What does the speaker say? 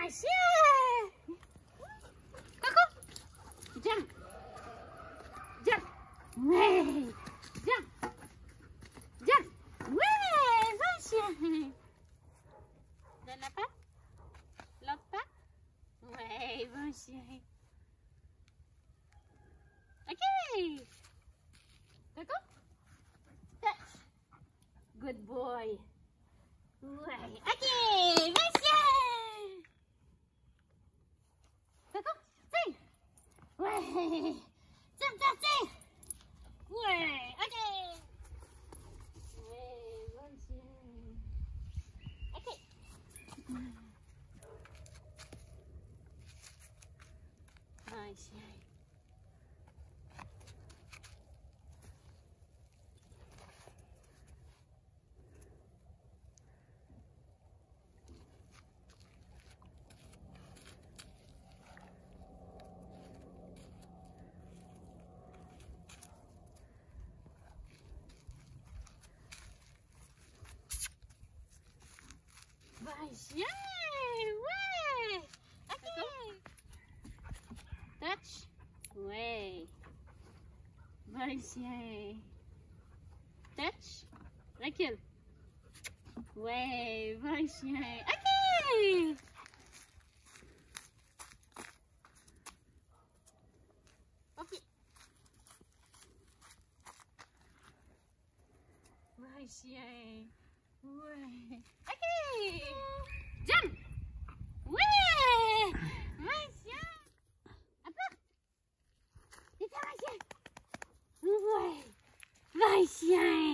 chien. Coco, jump. Jump. Ouais. Jump. Jump. Ouais, bon chien. Donne la patte. L'autre patte. Ouais, bon chien. Ok. Coco. Touch. Good boy. Ouais. Ok, bon chien. Coco, tiens. Ouais. Tiens, tiens, tiens. Ouais, ok. Ouais, bon chien. Ok. Bon chien. Bon chien, ouais. Ok. Touch. Ouais. Bon chien. Touch. Recule. Ouais, bon chien. Ok. Ok. Bon chien. Ouais. Ok. Jump. Ouais. Bon chien. Apporte. C'est ça, bon chien. Ouais. Bon chien.